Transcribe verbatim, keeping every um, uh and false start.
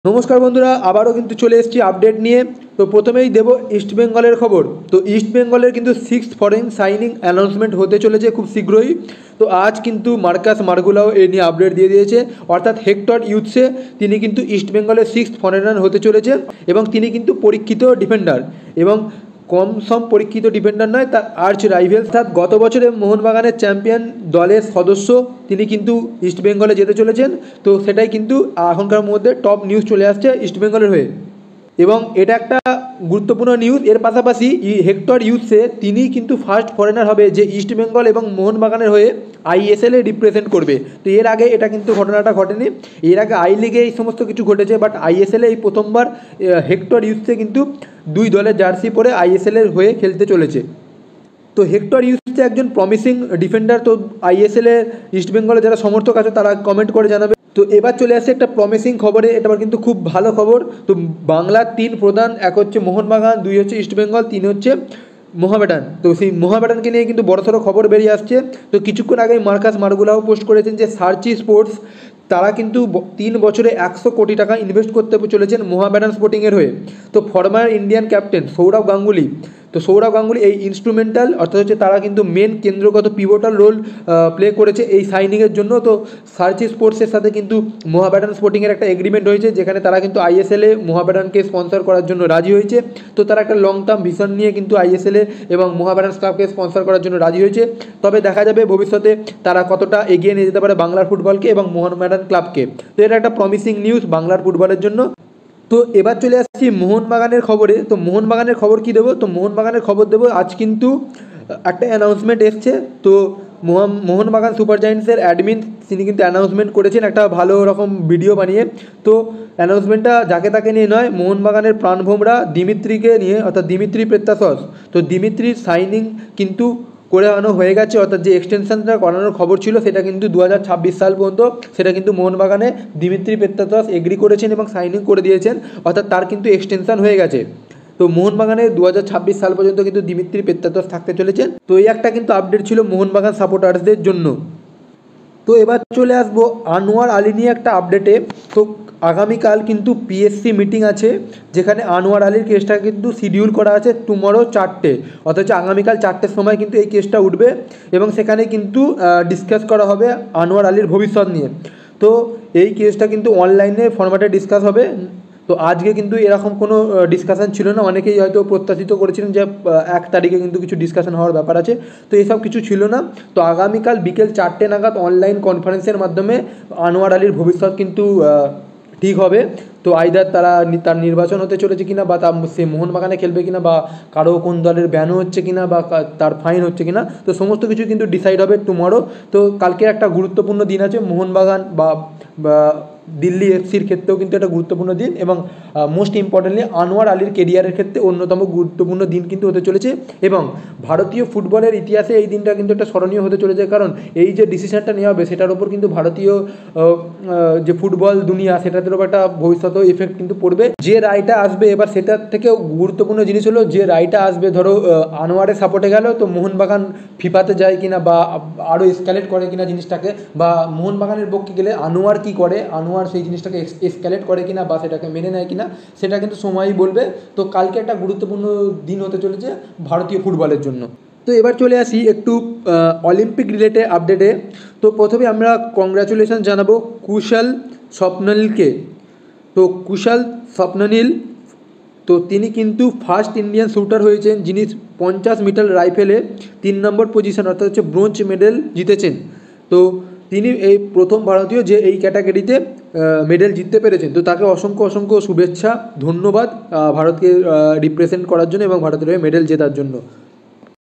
নমস্কার বন্ধুরা, আবারও কিন্তু চলে এসেছি আপডেট নিয়ে। তো প্রথমেই দেব ইস্ট বেঙ্গলের খবর। তো ইস্ট বেঙ্গলের কিন্তু সিক্সথ ফরেন সাইনিং অ্যানাউন্সমেন্ট হতে চলেছে খুব শীঘ্রই। তো আজ কিন্তু মার্কাস মার্গুলাও এই নিয়ে আপডেট দিয়ে দিয়েছে, অর্থাৎ হেক্টর ইউথসে তিনি কিন্তু ইস্ট বেঙ্গলের সিক্সথ ফরেনার হতে চলেছে এবং তিনি কিন্তু পরীক্ষিত ডিফেন্ডার এবং কম সম পরীক্ষিত ডিফেন্ডার নয়, তার আর্চ রাইভেল অর্থাৎ গত বছরে মোহনবাগানের চ্যাম্পিয়ন দলের সদস্য তিনি কিন্তু ইস্ট বেঙ্গলে যেতে চলেছেন। তো সেটাই কিন্তু এখনকার মধ্যে টপ নিউজ চলে আসছে ইস্ট বেঙ্গলের হয়ে এবং এটা একটা গুরুত্বপূর্ণ নিউজ। এর পাশাপাশি হেক্টর ইউথসে তিনি কিন্তু ফার্স্ট ফরেনার হবে যে ইস্ট বেঙ্গল এবং মোহনবাগানের হয়ে আইএসএলে রিপ্রেজেন্ট করবে। তো এর আগে এটা কিন্তু ঘটনাটা ঘটেনি, এর আগে আই লিগে এই সমস্ত কিছু ঘটেছে, বাট আইএসএলে এই প্রথমবার হেক্টর ইউথসে কিন্তু দুই দলের জার্সি পরে আইএসএলের হয়ে খেলতে চলেছে। তো হেক্টর ইউথসে একজন প্রমিসিং ডিফেন্ডার। তো আইএসএলে ইস্ট বেঙ্গলে যারা সমর্থক আছে তারা কমেন্ট করে জানাবে। তো এবার চলে আসছে একটা প্রমিসিং খবরে, এটা কিন্তু খুব ভালো খবর। তো বাংলার তিন প্রধান, এক হচ্ছে মোহনবাগান, দুই হচ্ছে ইস্ট বেঙ্গল, তিন হচ্ছে মোহামেডান। তো সেই মোহামেডানকে নিয়ে কিন্তু বড়সড় খবর বেরিয়ে আসছে। তো কিছুক্ষণ আগে মার্কাস মার্গুলাও পোস্ট করেছেন যে সার্চি স্পোর্টস তারা কিন্তু তিন বছরে একশো কোটি টাকা ইনভেস্ট করতে চলেছেন মোহামেডান স্পোর্টিংয়ের হয়ে। তো former Indian captain Sourav Ganguly, তো সৌরভ গাঙ্গুলি এই ইনস্ট্রুমেন্টাল অর্থাৎ হচ্ছে তারা কিন্তু মেন কেন্দ্রগত পিভটাল রোল প্লে করেছে এই সাইনিংয়ের জন্য। তো সার্চি স্পোর্টসের সাথে কিন্তু মোহামেডান স্পোর্টিংয়ের একটা এগ্রিমেন্ট হয়েছে, যেখানে তারা কিন্তু আইএসএলে মোহামেডানকে স্পন্সর করার জন্য রাজি হয়েছে। তো তারা একটা লং টার্ম ভিশন নিয়ে কিন্তু আইএসএলে এবং মোহামেডান ক্লাবকে স্পন্সর করার জন্য রাজি হয়েছে। তবে দেখা যাবে ভবিষ্যতে তারা কতটা এগিয়ে নিয়ে যেতে পারে বাংলার ফুটবলকে এবং মোহামেডান ক্লাবকে। তো এটা একটা প্রমিসিং নিউজ বাংলার ফুটবলের জন্য। তো এবার চলে আসছি মোহনবাগানের খবরে। তো মোহনবাগানের খবর কী দেবো? তো মোহনবাগানের খবর দেবো, আজ কিন্তু একটা অ্যানাউন্সমেন্ট এসছে। তো মোহন মোহনবাগান সুপার জায়েন্টসের অ্যাডমিন তিনি কিন্তু অ্যানাউন্সমেন্ট করেছেন একটা ভালো রকম ভিডিও বানিয়ে। তো অ্যানাউন্সমেন্টটা যাকে তাকে নিয়ে নয়, মোহনবাগানের প্রাণভোমরা দিমিত্রিকে নিয়ে, অর্থাৎ দিমিত্রি পেত্রাসস। তো দিমিত্রির সাইনিং কিন্তু করে আনো হয়ে গেছে, অর্থাৎ যে এক্সটেনশনটা করানোর খবর ছিল সেটা কিন্তু দু হাজার ছাব্বিশ সাল পর্যন্ত সেটা কিন্তু মোহনবাগানে দিমিত্রি পেত্রাসস এগ্রি করেছেন এবং সাইনিং করে দিয়েছেন, অর্থাৎ তার কিন্তু এক্সটেনশন হয়ে গেছে। তো মোহনবাগানে দু হাজার ছাব্বিশ সাল পর্যন্ত কিন্তু দিমিত্রি পেত্রাসস থাকতে চলেছেন। তো এই একটা কিন্তু আপডেট ছিল মোহনবাগান সাপোর্টার্সদের জন্য। তো এবার চলে আসবো আনোয়ার আলী নিয়ে একটা আপডেটে। তো আগামীকাল কিন্তু পিএসসি মিটিং আছে, যেখানে আনোয়ার আলীর কেসটা কিন্তু শিডিউল করা আছে টুমরো চারটে, অথচ আগামীকাল চারটের সময় কিন্তু এই কেসটা উঠবে এবং সেখানে কিন্তু ডিসকাস করা হবে আনোয়ার আলীর ভবিষ্যৎ নিয়ে। তো এই কেসটা কিন্তু অনলাইনে ফরম্যাটে ডিসকাস হবে। তো আজকে কিন্তু এরকম কোনো ডিসকাশান ছিল না, অনেকেই হয়তো প্রত্যাশিত করেছিলেন যে এক তারিখে কিন্তু কিছু ডিসকাশান হওয়ার ব্যাপার আছে, তো এসব কিছু ছিল না। তো আগামীকাল বিকেল চারটে নাগাদ অনলাইন কনফারেন্সের মাধ্যমে আনোয়ার আলীর ভবিষ্যৎ কিন্তু ঠিক হবে। তো আইদার তারা তার নির্বাচন হতে চলেছে কিনা, বা তার সে মোহনবাগানে খেলবে কিনা, বা কারো কোন দলের ব্যানও হচ্ছে কিনা, বা তার ফাইন হচ্ছে কিনা, তো সমস্ত কিছু কিন্তু ডিসাইড হবে টুমরো। তো কালকে একটা গুরুত্বপূর্ণ দিন আছে মোহনবাগান বা দিল্লি এফসির ক্ষেত্রেও কিন্তু একটা গুরুত্বপূর্ণ দিন এবং মোস্ট ইম্পর্টেন্টলি আনোয়ার আলীর কেরিয়ারের ক্ষেত্রে অন্যতম গুরুত্বপূর্ণ দিন কিন্তু হতে চলেছে এবং ভারতীয় ফুটবলের ইতিহাসে এই দিনটা কিন্তু একটা স্মরণীয় হতে চলেছে, কারণ এই যে ডিসিশনটা নেওয়া হবে সেটার উপর কিন্তু ভারতীয় যে ফুটবল দুনিয়া সেটাতেও একটা ভবিষ্যতেও এফেক্ট কিন্তু পড়বে। যে রায়টা আসবে এবার সেটার থেকেও গুরুত্বপূর্ণ জিনিস হলো যে রায়টা আসবে, ধরো আনোয়ারের সাপোর্টে গেল তো মোহনবাগান ফিফাতে যায় কিনা বা আরও এসক্যালেট করে কিনা জিনিসটাকে, বা মোহনবাগানের পক্ষে গেলে আনোয়ার কী করে, আনোয়ার সেই জিনিসটাকে এসক্যালেট করে কিনা বা সেটাকে মেনে নেয় কিনা, সেটা কিন্তু সময়ই বলবে। তো কালকে একটা গুরুত্বপূর্ণ দিন হতে চলেছে ভারতীয় ফুটবলের জন্য। তো এবার চলে আসি একটু অলিম্পিক রিলেটেড আপডেটে। তো প্রথমে আমরা কংগ্রাচুলেশন জানাবো কুশল স্বপ্ননীলকে। তো কুশল স্বপ্ননীল, তো তিনি কিন্তু ফার্স্ট ইন্ডিয়ান শুটার হয়েছেন যিনি পঞ্চাশ মিটার রাইফেলে তিন নম্বর পজিশন অর্থাৎ হচ্ছে ব্রোঞ্জ মেডেল জিতেছেন। তো তিনি এই প্রথম ভারতীয় যে এই ক্যাটাগরিতে মেডেল জিততে পেরেছেন। তো তাকে অসংখ্য অসংখ্য শুভেচ্ছা, ধন্যবাদ ভারতকে রিপ্রেজেন্ট করার জন্য এবং ভারতের হয়ে মেডেল জেতার জন্য।